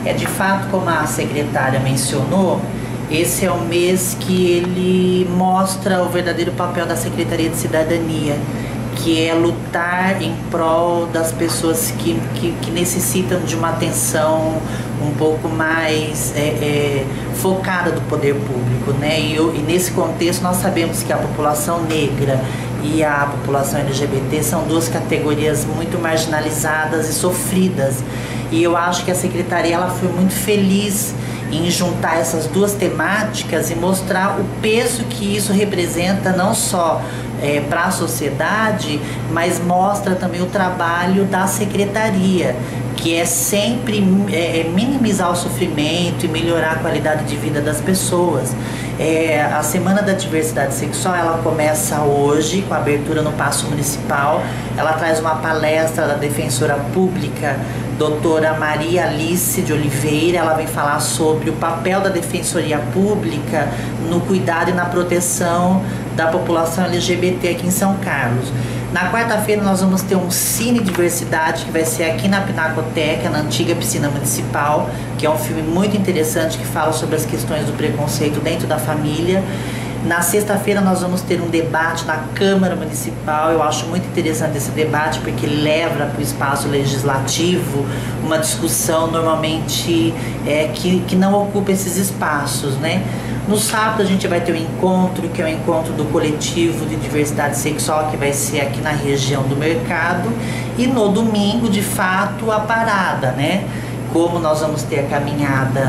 De fato, como a secretária mencionou, esse é o mês que ele mostra o verdadeiro papel da Secretaria de Cidadania, que é lutar em prol das pessoas que necessitam de uma atenção um pouco mais focada do poder público, né? E nesse contexto nós sabemos que a população negra e a população LGBT são duas categorias muito marginalizadas e sofridas. E eu acho que a Secretaria ela foi muito feliz em juntar essas duas temáticas e mostrar o peso que isso representa não só para a sociedade, mas mostra também o trabalho da Secretaria, que é sempre minimizar o sofrimento e melhorar a qualidade de vida das pessoas. A Semana da Diversidade Sexual ela começa hoje com a abertura no Paço Municipal. Ela traz uma palestra da defensora pública, doutora Maria Alice de Oliveira. Ela vem falar sobre o papel da Defensoria Pública no cuidado e na proteção da população LGBT aqui em São Carlos. Na quarta-feira nós vamos ter um Cine Diversidade que vai ser aqui na Pinacoteca, na antiga piscina municipal, que é um filme muito interessante que fala sobre as questões do preconceito dentro da família. Na sexta-feira nós vamos ter um debate na Câmara Municipal. Eu acho muito interessante esse debate porque ele leva para o espaço legislativo uma discussão normalmente que não ocupa esses espaços, né? No sábado a gente vai ter um encontro, que é o encontro do coletivo de diversidade sexual, que vai ser aqui na região do Mercado. E no domingo, de fato, a parada, né? Como nós vamos ter a caminhada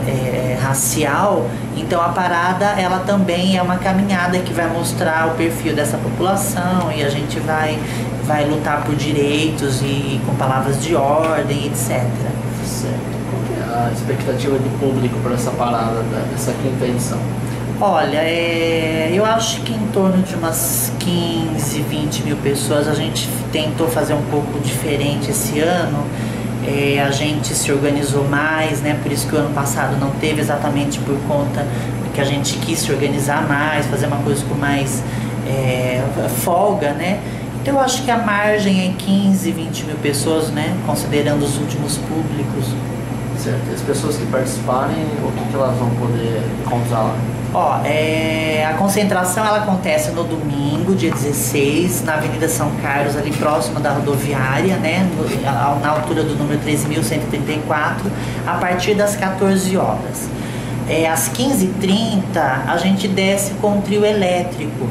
racial, então a parada ela também é uma caminhada que vai mostrar o perfil dessa população e a gente vai lutar por direitos e com palavras de ordem, etc. Certo. Qual que é a expectativa de público para essa parada dessa quinta edição? Olha, eu acho que em torno de umas 15, 20 mil pessoas. A gente tentou fazer um pouco diferente esse ano. A gente se organizou mais, né? Por isso que o ano passado não teve, exatamente por conta que a gente quis se organizar mais, fazer uma coisa com mais folga, né? Então eu acho que a margem é 15, 20 mil pessoas, né? Considerando os últimos públicos. Certo. E as pessoas que participarem, o que elas vão poder encontrar lá? A concentração ela acontece no domingo, dia 16, na Avenida São Carlos, ali próximo da rodoviária, né, na altura do número 13.134, a partir das 14 horas. Às 15h30, a gente desce com o trio elétrico.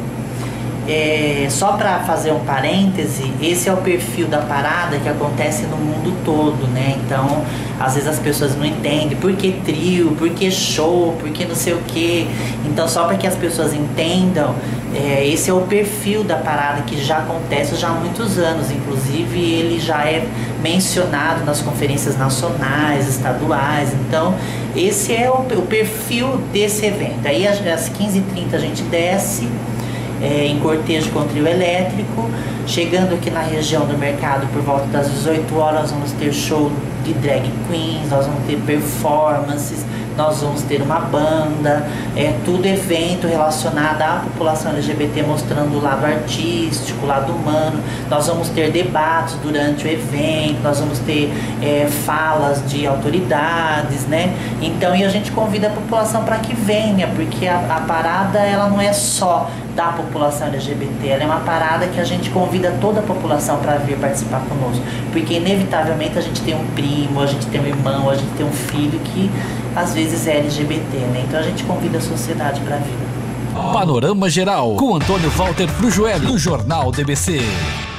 Só para fazer um parêntese, esse é o perfil da parada que acontece no mundo todo, né? Então, às vezes as pessoas não entendem por que trio, por que show, por que não sei o quê. Então, só para que as pessoas entendam, esse é o perfil da parada que já acontece já há muitos anos. Inclusive, ele já é mencionado nas conferências nacionais, estaduais. Então, esse é o perfil desse evento. Aí, às 15h30, a gente desce em cortejo com trio elétrico. Chegando aqui na região do Mercado por volta das 18 horas, nós vamos ter show de drag queens, nós vamos ter performances, nós vamos ter uma banda, tudo evento relacionado à população LGBT, mostrando o lado artístico, o lado humano. Nós vamos ter debates durante o evento, nós vamos ter falas de autoridades, né? Então, e a gente convida a população para que venha, porque a parada ela não é só da população LGBT, ela é uma parada que a gente convida toda a população para vir participar conosco, porque inevitavelmente a gente tem um primo, a gente tem um irmão, a gente tem um filho que às vezes é LGBT, né? Então a gente convida a sociedade para vir. Panorama Geral, com Antônio Walter Frujoelli, do Jornal DBC.